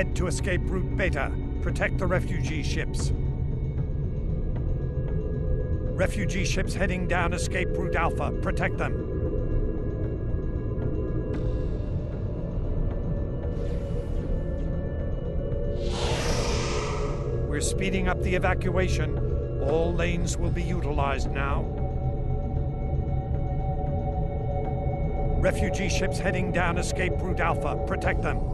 Head to escape route Beta. Protect the refugee ships. Refugee ships heading down escape route Alpha. Protect them. We're speeding up the evacuation. All lanes will be utilized now. Refugee ships heading down escape route Alpha. Protect them.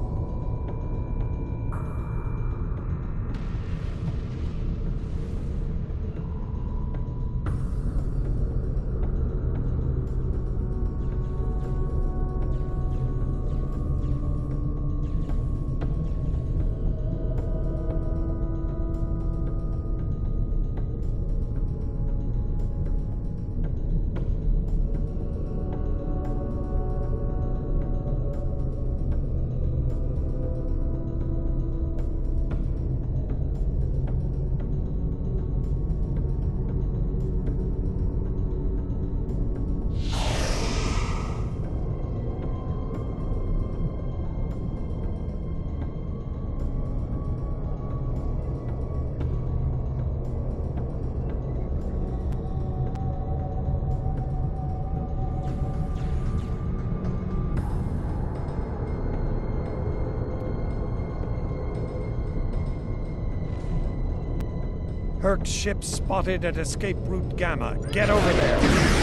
Hurq ship spotted at escape route Gamma. Get over there.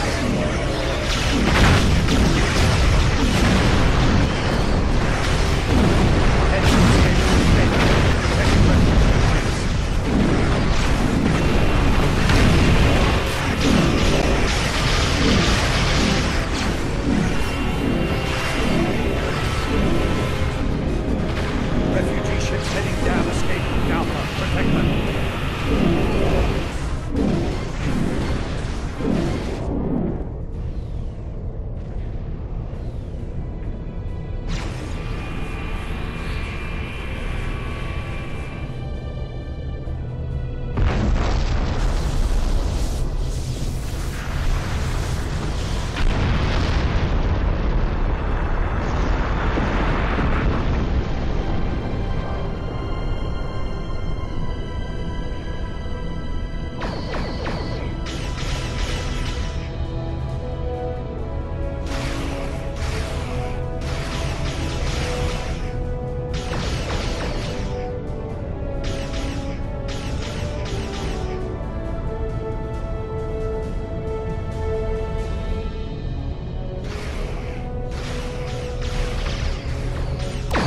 Head to escape route Beta. Protect the refugee ships. Refugee ships heading down escape route Alpha. Protect them.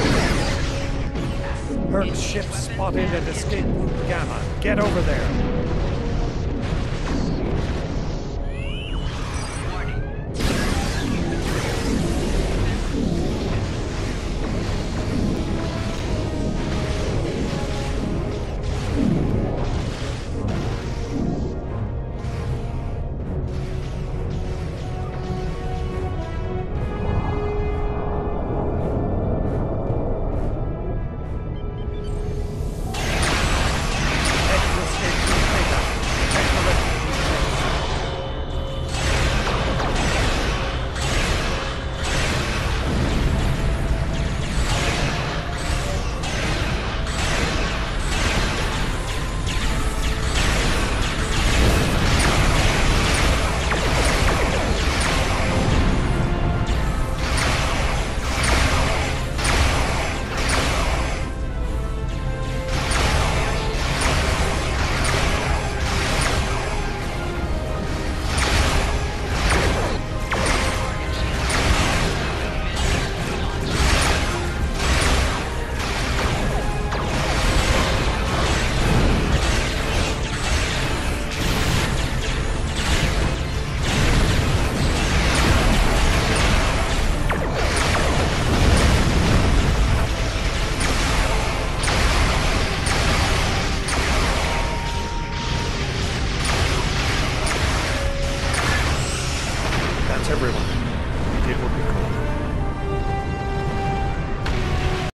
Hurq ship spotted at escape route Gamma. Get over there.